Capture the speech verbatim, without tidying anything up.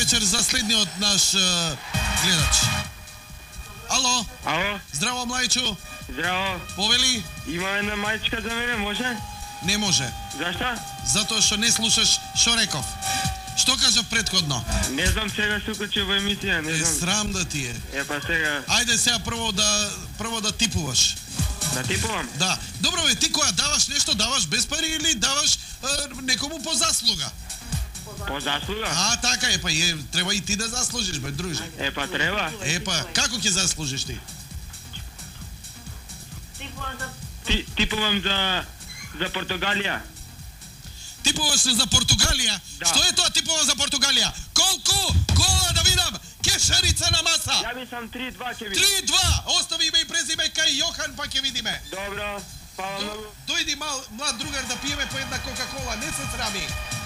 вечер за следниот наш uh, гледач. Ало? Ало? Здраво, млајчо. Здраво. Повели? Има една мајчка за мене, може? Не може. Зашто? Затоа што не слушаш што реков. Што кажав претходно? Не знам, сега се укачи во емисија, не Е, знам. срам да ти е. Е, па сега... Ајде сега прво да прво да типуваш. Да типувам? Да. Добро бе, ти која даваш нешто, даваш без пари или даваш е, некому по заслуга? По заслуга? А, така е, па е, треба и ти да заслужиш, бе, друже. Е, па треба. Е, па, како ќе заслужиш ти? Ти, типувам за... за Португалија. Типуваш за Португалија? Да. Што е тоа типувам за Португалија? Колку? Кола да видам? Кешарица на маса! Ја би сам три два ќе видам. три два! Остави име и презиме кај Јохан, па ќе видиме. Добро, фала многу. Дојди мал, млад другар да пиеме по една Кока-кола, не се срами.